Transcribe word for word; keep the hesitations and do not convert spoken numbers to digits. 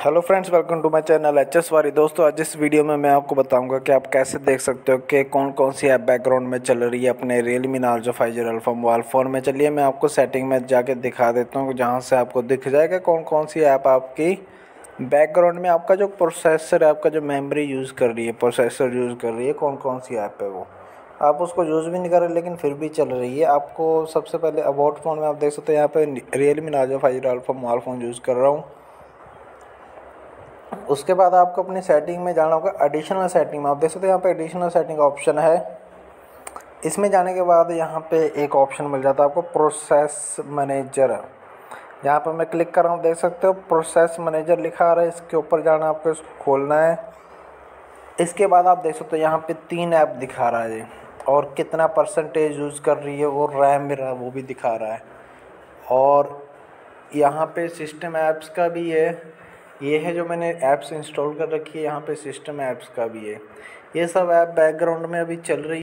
Hello friends, welcome to my channel H S वारी। दोस्तों, आज इस वीडियो में मैं आपको बताऊंगा कि आप कैसे देख सकते हो कि कौन कौन सी ऐप बैकग्राउंड में चल रही है अपने Realme Narzo five G alpha mobile phone में। चलिए मैं आपको सेटिंग में जाके दिखा देता हूँ, जहाँ से आपको दिख जाएगा कौन कौन सी ऐप आपकी बैकग्राउंड में, आपका जो प्रोसेसर है, आपका जो मेमोरी यूज़ कर रही है, प्रोसेसर यूज़ कर रही है, कौन कौन सी ऐप है वो। आप उसको यूज़ भी नहीं कर रहे लेकिन फिर भी चल रही है। आपको सबसे पहले अबाउट फ़ोन में आप देख सकते हैं, यहाँ पे Realme Narzo five G alpha mobile phone use कर रहा हूँ। उसके बाद आपको अपनी सेटिंग में जाना होगा। एडिशनल सेटिंग में आप देख सकते हैं, यहाँ पे एडिशनल सेटिंग का ऑप्शन है। इसमें जाने के बाद यहाँ पे एक ऑप्शन मिल जाता है आपको, प्रोसेस मैनेजर। यहाँ पर मैं क्लिक कर रहा हूँ, देख सकते हो प्रोसेस मैनेजर लिखा आ रहा है। इसके ऊपर जाना, आपको इसको खोलना है। इसके बाद आप देख सकते हो यहाँ पे तीन ऐप दिखा रहा है और कितना परसेंटेज यूज़ कर रही है, वो रैम मेरा वो भी दिखा रहा है। और यहाँ पे सिस्टम ऐप्स का भी है, ये है जो मैंने ऐप्स इंस्टॉल कर रखी है। यहाँ पे सिस्टम ऐप्स का भी है। ये सब ऐप बैकग्राउंड में अभी चल रही